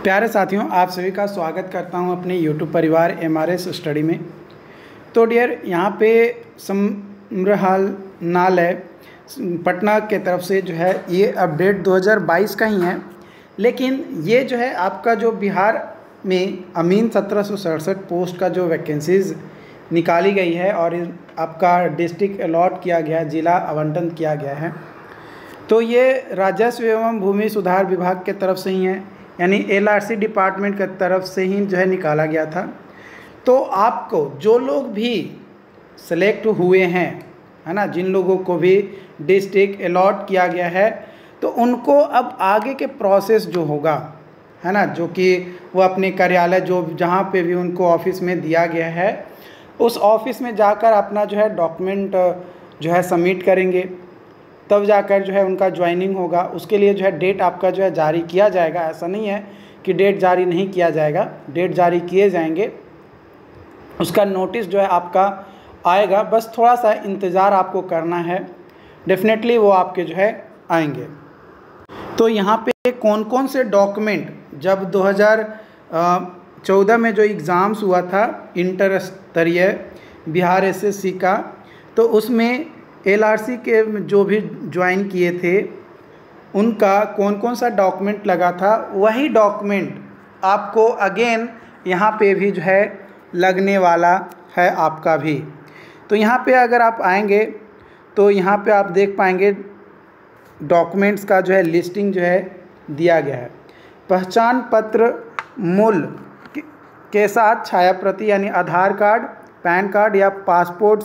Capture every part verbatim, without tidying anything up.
प्यारे साथियों, आप सभी का स्वागत करता हूं अपने यूट्यूब परिवार एम आर एस स्टडी में। तो डियर, यहां पे संग्रहालय पटना के तरफ से जो है ये अपडेट दो हज़ार बाईस का ही है, लेकिन ये जो है आपका जो बिहार में अमीन सत्रह सौ सड़सठ पोस्ट का जो वैकेंसीज़ निकाली गई है और आपका डिस्ट्रिक्ट अलॉट किया गया है, ज़िला आवंटन किया गया है, तो ये राजस्व एवं भूमि सुधार विभाग के तरफ से ही है, यानी एल आर सी डिपार्टमेंट की तरफ से ही जो है निकाला गया था। तो आपको जो लोग भी सेलेक्ट हुए हैं, है ना, जिन लोगों को भी डिस्ट्रिक्ट अलॉट किया गया है, तो उनको अब आगे के प्रोसेस जो होगा, है ना, जो कि वो अपने कार्यालय जो जहाँ पे भी उनको ऑफिस में दिया गया है, उस ऑफिस में जाकर अपना जो है डॉक्यूमेंट जो है सबमिट करेंगे, तब जाकर जो है उनका ज्वाइनिंग होगा। उसके लिए जो है डेट आपका जो है जारी किया जाएगा। ऐसा नहीं है कि डेट जारी नहीं किया जाएगा, डेट जारी किए जाएंगे। उसका नोटिस जो है आपका आएगा, बस थोड़ा सा इंतज़ार आपको करना है, डेफिनेटली वो आपके जो है आएंगे। तो यहाँ पे कौन कौन से डॉक्यूमेंट, जब दो हज़ार चौदह में जो एग्ज़ाम्स हुआ था इंटर स्तरीय बिहार एस एस सी का, तो उसमें एल आर सी के जो भी ज्वाइन किए थे उनका कौन कौन सा डॉक्यूमेंट लगा था, वही डॉक्यूमेंट आपको अगेन यहाँ पे भी जो है लगने वाला है आपका भी। तो यहाँ पे अगर आप आएंगे तो यहाँ पे आप देख पाएंगे डॉक्यूमेंट्स का जो है लिस्टिंग जो है दिया गया है। पहचान पत्र मूल के साथ छाया प्रति यानी आधार कार्ड, पैन कार्ड या पासपोर्ट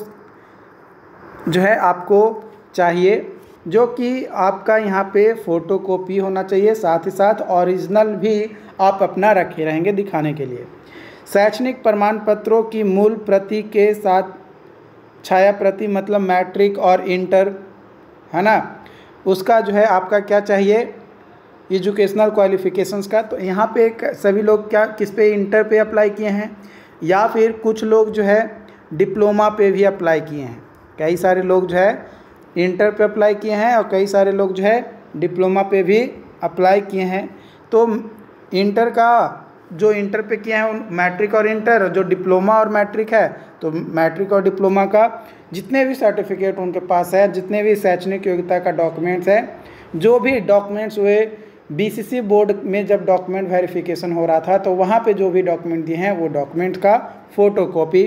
जो है आपको चाहिए, जो कि आपका यहाँ पे फ़ोटोकॉपी होना चाहिए, साथ ही साथ ओरिजिनल भी आप अपना रखे रहेंगे दिखाने के लिए। शैक्षणिक प्रमाण पत्रों की मूल प्रति के साथ छाया प्रति, मतलब मैट्रिक और इंटर, है ना, उसका जो है आपका क्या चाहिए, एजुकेशनल क्वालिफ़िकेशंस का। तो यहाँ पे सभी लोग क्या किस पे, इंटर पे अप्लाई किए हैं, या फिर कुछ लोग जो है डिप्लोमा पे भी अप्लाई किए हैं। कई सारे लोग जो है इंटर पे अप्लाई किए हैं और कई सारे लोग जो है डिप्लोमा पे भी अप्लाई किए हैं। तो इंटर का जो इंटर पे किए हैं, मैट्रिक और इंटर, जो डिप्लोमा और मैट्रिक है, तो मैट्रिक और डिप्लोमा का जितने भी सर्टिफिकेट उनके पास है, जितने भी शैक्षणिक योग्यता का डॉक्यूमेंट्स है, जो भी डॉक्यूमेंट्स हुए बी सी सी बोर्ड में जब डॉक्यूमेंट वेरिफिकेशन हो रहा था, तो वहाँ पे जो भी डॉक्यूमेंट दिए हैं वो डॉक्यूमेंट का फ़ोटोकॉपी,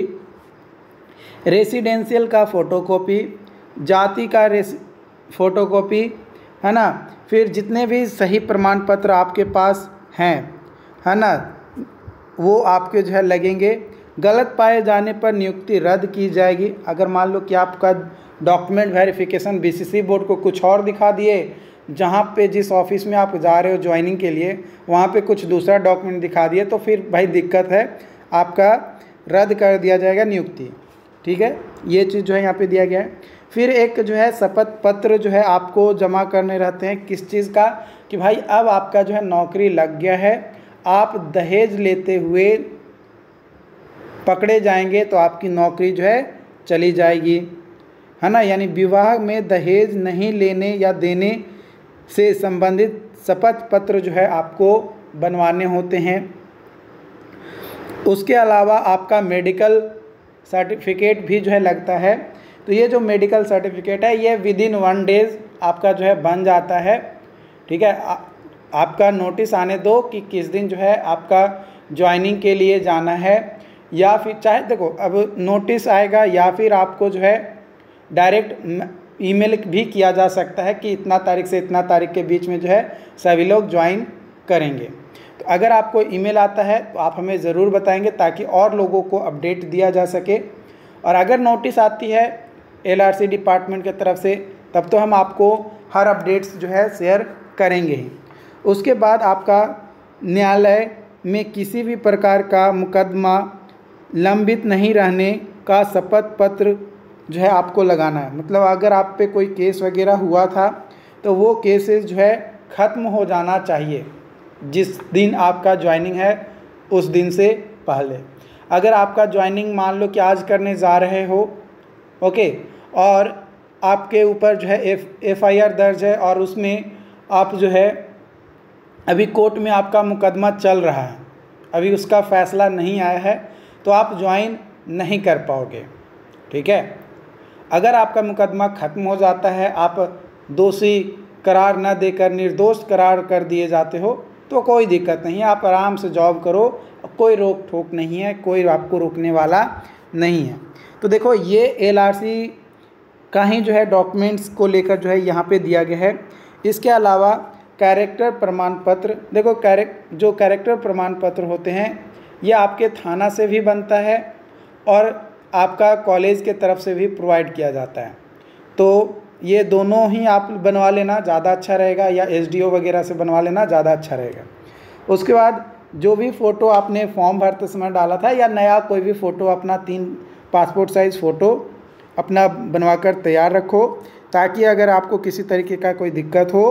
रेसिडेंशियल का फ़ोटोकॉपी, जाति का रेस फ़ोटोकॉपी, है ना, फिर जितने भी सही प्रमाण पत्र आपके पास हैं, है ना, वो आपके जो है लगेंगे। गलत पाए जाने पर नियुक्ति रद्द की जाएगी। अगर मान लो कि आपका document verification B C C board को कुछ और दिखा दिए, जहाँ पे जिस ऑफिस में आप जा रहे हो ज्वाइनिंग के लिए, वहाँ पे कुछ दूसरा डॉक्यूमेंट दिखा दिए, तो फिर भाई दिक्कत है, आपका रद्द कर दिया जाएगा नियुक्ति। ठीक है, ये चीज़ जो है यहाँ पे दिया गया है। फिर एक जो है शपथ पत्र जो है आपको जमा करने रहते हैं, किस चीज़ का, कि भाई अब आपका जो है नौकरी लग गया है, आप दहेज लेते हुए पकड़े जाएंगे तो आपकी नौकरी जो है चली जाएगी, है ना। यानी विवाह में दहेज नहीं लेने या देने से संबंधित शपथ पत्र जो है आपको बनवाने होते हैं। उसके अलावा आपका मेडिकल सर्टिफिकेट भी जो है लगता है। तो ये जो मेडिकल सर्टिफिकेट है, ये विद इन वन डेज आपका जो है बन जाता है। ठीक है, आ, आपका नोटिस आने दो कि किस दिन जो है आपका ज्वाइनिंग के लिए जाना है, या फिर चाहे देखो अब नोटिस आएगा, या फिर आपको जो है डायरेक्ट ईमेल भी किया जा सकता है कि इतना तारीख से इतना तारीख के बीच में जो है सभी लोग ज्वाइन करेंगे। तो अगर आपको ईमेल आता है तो आप हमें ज़रूर बताएंगे, ताकि और लोगों को अपडेट दिया जा सके। और अगर नोटिस आती है एल आर सी डिपार्टमेंट की तरफ से, तब तो हम आपको हर अपडेट्स जो है शेयर करेंगे ही। उसके बाद आपका न्यायालय में किसी भी प्रकार का मुकदमा लंबित नहीं रहने का शपथ पत्र जो है आपको लगाना है। मतलब अगर आप पे कोई केस वगैरह हुआ था, तो वो केसेस जो है ख़त्म हो जाना चाहिए जिस दिन आपका ज्वाइनिंग है उस दिन से पहले। अगर आपका ज्वाइनिंग मान लो कि आज करने जा रहे हो, ओके, और आपके ऊपर जो है एफ एफ आई आर दर्ज है और उसमें आप जो है अभी कोर्ट में आपका मुकदमा चल रहा है, अभी उसका फ़ैसला नहीं आया है, तो आप ज्वाइन नहीं कर पाओगे। ठीक है, अगर आपका मुकदमा ख़त्म हो जाता है, आप दोषी करार न देकर निर्दोष करार कर दिए जाते हो, तो कोई दिक्कत नहीं है, आप आराम से जॉब करो, कोई रोक ठोक नहीं है, कोई आपको रोकने वाला नहीं है। तो देखो ये एलआरसी का ही जो है डॉक्यूमेंट्स को लेकर जो है यहाँ पे दिया गया है। इसके अलावा कैरेक्टर प्रमाण पत्र, देखो कैरेक जो कैरेक्टर प्रमाण पत्र होते हैं ये आपके थाना से भी बनता है और आपका कॉलेज के तरफ से भी प्रोवाइड किया जाता है। तो ये दोनों ही आप बनवा लेना ज़्यादा अच्छा रहेगा, या एसडीओ वगैरह से बनवा लेना ज़्यादा अच्छा रहेगा। उसके बाद जो भी फ़ोटो आपने फॉर्म भरते समय डाला था, या नया कोई भी फ़ोटो अपना तीन पासपोर्ट साइज़ फ़ोटो अपना बनवा कर तैयार रखो, ताकि अगर आपको किसी तरीके का कोई दिक्कत हो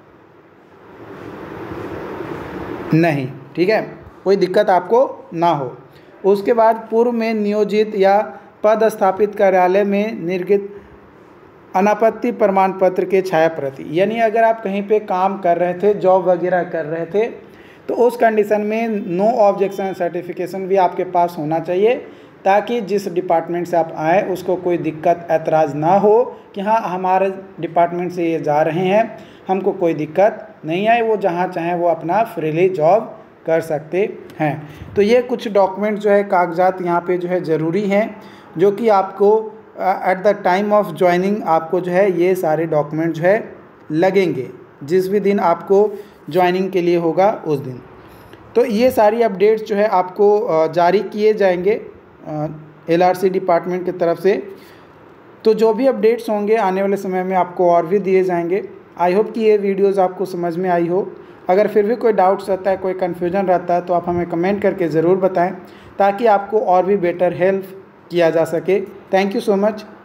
नहीं, ठीक है, कोई दिक्कत आपको ना हो। उसके बाद पूर्व में नियोजित या पदस्थापित कार्यालय में निर्गत अनापत्ति प्रमाण पत्र के छाया प्रति, यानी अगर आप कहीं पे काम कर रहे थे, जॉब वगैरह कर रहे थे, तो उस कंडीशन में नो ऑब्जेक्शन सर्टिफिकेशन भी आपके पास होना चाहिए, ताकि जिस डिपार्टमेंट से आप आए उसको कोई दिक्कत ऐतराज़ ना हो कि हाँ हमारे डिपार्टमेंट से ये जा रहे हैं, हमको कोई दिक्कत नहीं आए, वो जहाँ चाहें वो अपना फ्रीली जॉब कर सकते हैं। तो ये कुछ डॉक्यूमेंट जो है कागजात यहाँ पे जो है ज़रूरी हैं, जो कि आपको at the time of joining आपको जो है ये सारे डॉक्यूमेंट जो है लगेंगे, जिस भी दिन आपको ज्वाइनिंग के लिए होगा उस दिन। तो ये सारी अपडेट्स जो है आपको जारी किए जाएंगे एलआरसी डिपार्टमेंट की तरफ से। तो जो भी अपडेट्स होंगे आने वाले समय में आपको और भी दिए जाएंगे। आई होप कि ये वीडियोज़ आपको समझ में आई हो। अगर फिर भी कोई डाउट्स रहता है, कोई कन्फ्यूजन रहता है, तो आप हमें कमेंट करके ज़रूर बताएं, ताकि आपको और भी बेटर हेल्प किया जा सके। Thank you so much.